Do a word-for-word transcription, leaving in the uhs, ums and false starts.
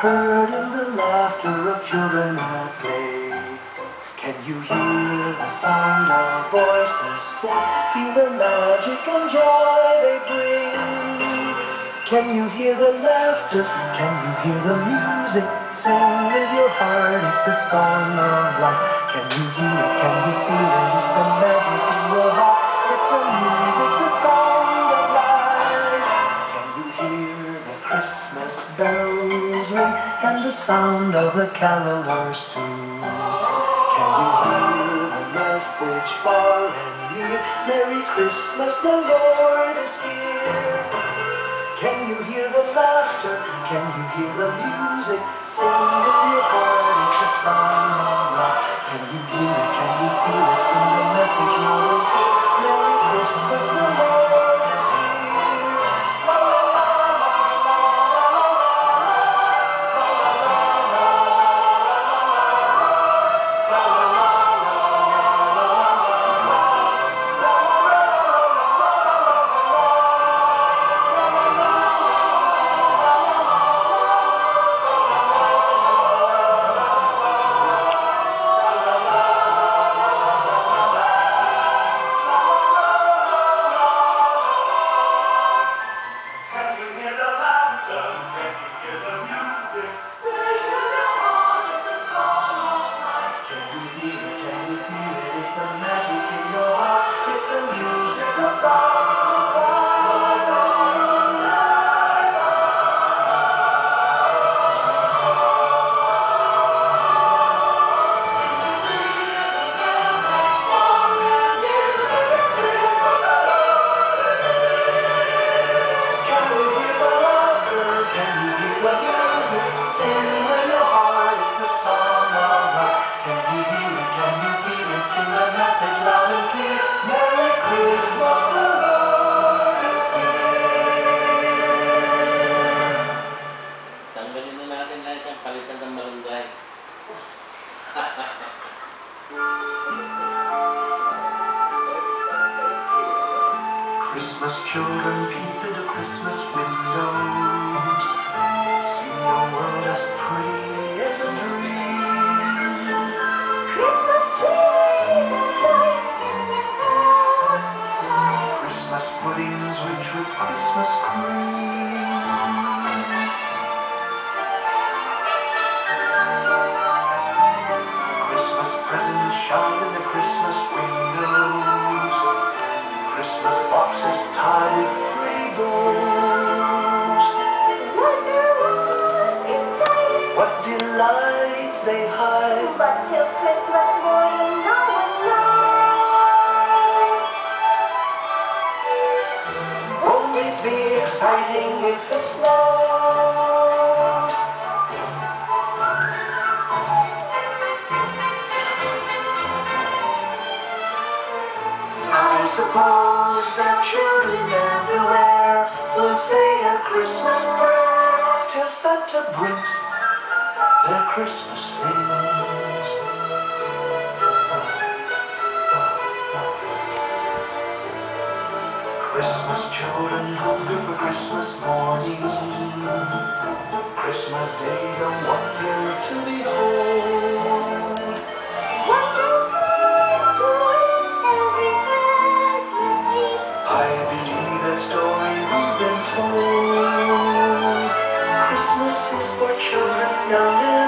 heard in the laughter of children at play. Can you hear the sound of voices sing? Feel the magic and joy they bring. Can you hear the laughter? Can you hear the music? Sing with your heart, it's the song of life. Can you hear it? Can you feel it? It's the magic in your heart. It's the music, the song of life. Can you hear the Christmas bells ring and the sound of the carolers too? Can you hear the message far and near? Merry Christmas, the Lord is here. Can you hear the laughter? Can you hear the music? Sing with your heart, it's the song of life. Can you hear it? Can you feel it? Sing the message loud and clear. Merry Christmas, the Lord is here. La la la la la la la la la la la la. Christmas children peep into Christmas windows, see a world as pretty as a dream. Christmas trees and lights, Christmas hugs and lights, Christmas puddings rich with Christmas cream. Christmas presents shine in the Christmas windows, Christmas boxes tied with pretty bows. wonder what's inside it, What delights they hide, but till Christmas morning no one knows. won't it be exciting if it snows? I suppose that children everywhere will say a Christmas prayer till Santa brings their Christmas things. Christmas children hunger for Christmas morning. Christmas day's a wonder to behold. Wondrous things to witness every Christmas tree. I believe that story we've been told. Christmas is for children young and